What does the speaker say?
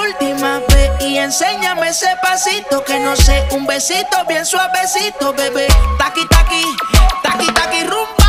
última vez y enséñame ese pasito que no sé, un besito bien suavecito, bebé. Taqui, taqui, taqui, taqui, rumba.